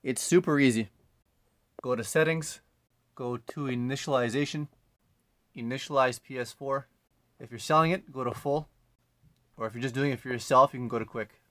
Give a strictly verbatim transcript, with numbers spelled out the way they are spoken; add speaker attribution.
Speaker 1: It's super easy. Go to settings, go to initialization, initialize P S four. If you're selling it, go to full. Or if you're just doing it for yourself, you can go to quick.